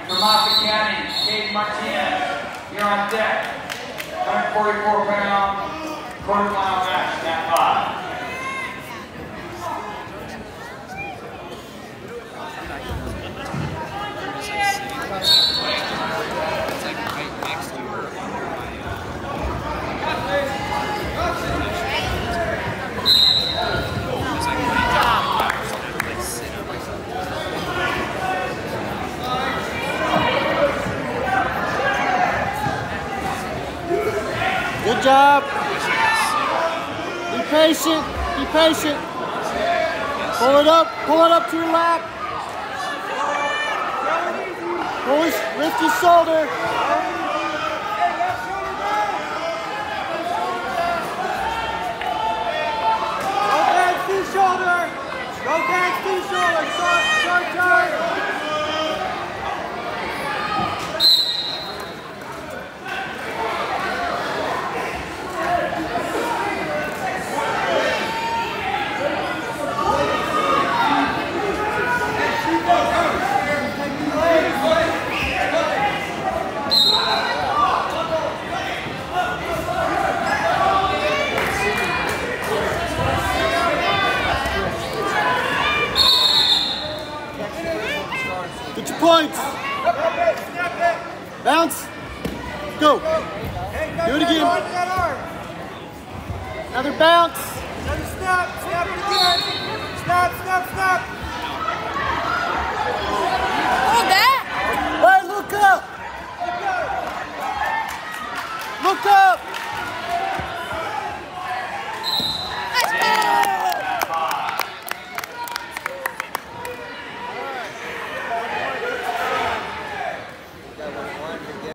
Vermont County, Kate Martinez, you're on deck. 144-pound, quarter-mile match, stand by. Good job. Be patient. Be patient. Pull it up to your lap. Lift your shoulder. Go back to shoulder. Go back to shoulder. Short turn. Get your points. Bounce. Go. Do it again. Another bounce. Snap, snap it again. Snap, snap, snap.